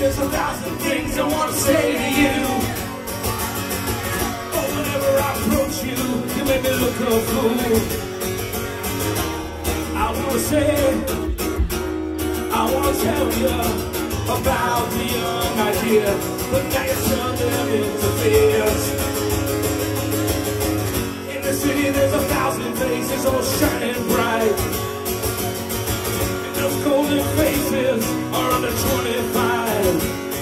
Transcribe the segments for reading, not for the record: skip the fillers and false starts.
there's a thousand things I want to say to you. But whenever I approach you, you make me look a fool. I want to say, I want to tell you about the young idea, but now you turn them into fears. In the city there's a thousand faces all shining bright, and those golden faces are under 25.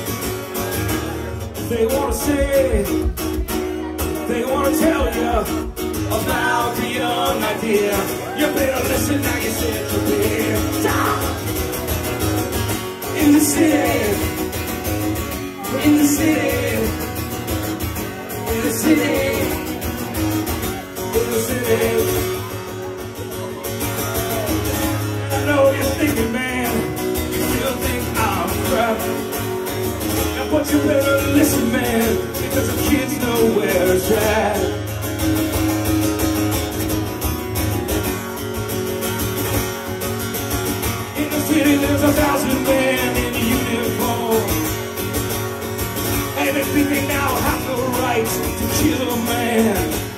They want to say, they want to tell you about the young idea. You better listen now, you said you're here. In the city, in the city, in the city, in the city. I know you're thinking, man, you still think I'm crap. Now, but you better listen, man, because the kids know where it's at. In the city, there's a thousand men in uniform, and they think they now have the right to kill a man.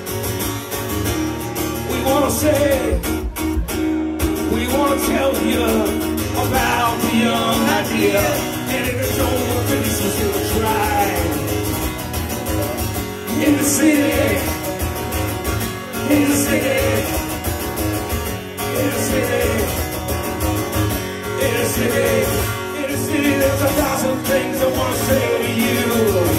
We want to say, we want to tell you about the young idea, and if it don't work, at least we'll still try. In the city, in the city, in the city, in the city, in the city, there's a thousand things I want to say to you.